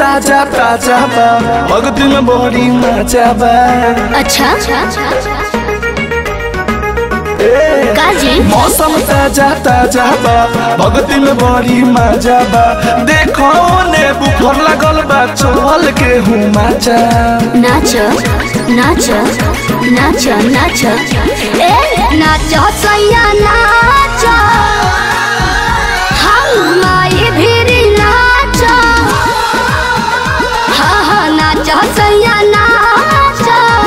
ताजा ताजा बा भगती में बड़ी मजा बा। अच्छा काजी मौसम ताजा ताजा बा भगती में बड़ी मजा बा। देखो ने बुखर लगल बा चल के हूँ माचा। नाच नाच नाच नाच ए नाच सैया नाच हम माई भीरी नाच। हाँ हाँ नाच सैया नाच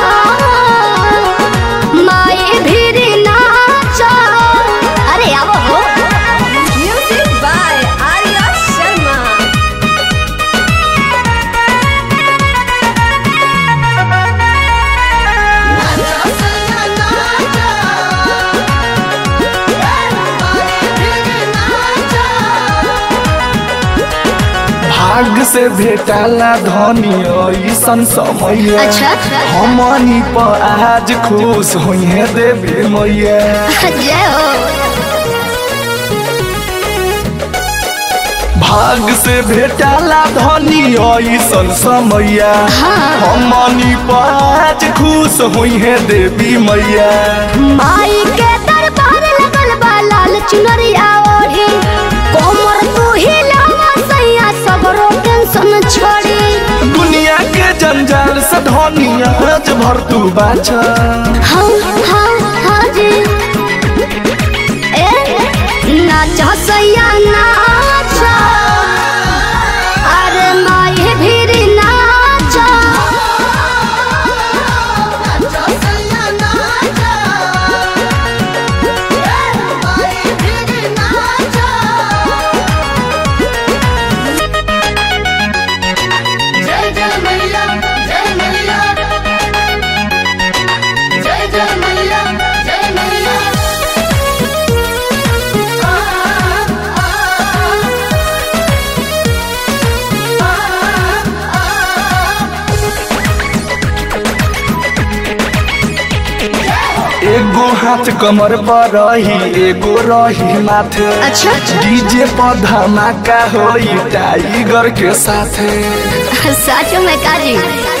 माई भीरी नाच। अरे आवो हो। Music by Arya Sharma. भाग से भेटाला धनी ऐसन समय। अच्छा हमनी पर आज खुश होइए देवी मैया। जय हो। भाग से भेटाला धनी ऐसन समय। हमनी पर आज खुश होइए देवी मैया। माई के दरबार लगल बा लाल चुनरिया ओढ़ी कोमर तू ही लावा सैया सबरो टेंशन छोड़ी। दुनिया के जंजाल से धनिया आज भर तू बाचा। हाँ हाँ हाँ जी ए नाच सैया नाच अरे माई भीरी नाच। एगो हाथ कमर पर रही एगो रही माथे। अच्छा डीजे पर धमाका होई टाइगर के साथे। सच में काजी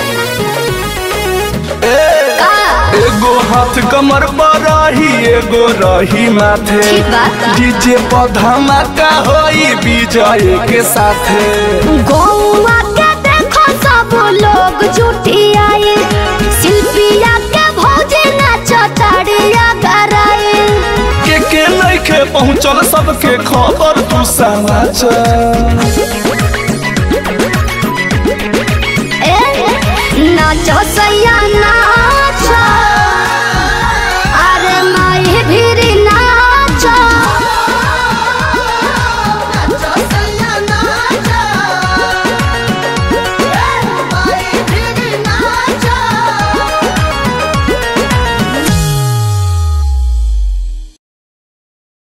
एगो हाथ कमर पर रही एगो रही माथे। ठीक बात। डीजे पर धमाका होई विजय के साथे। गौवा के देखो सब लोग जुटी आए शिल्पिया के भौजी नाच ताड़िया कराए। के नइखे पहुँचल सबके खबर तू समाचार। नाच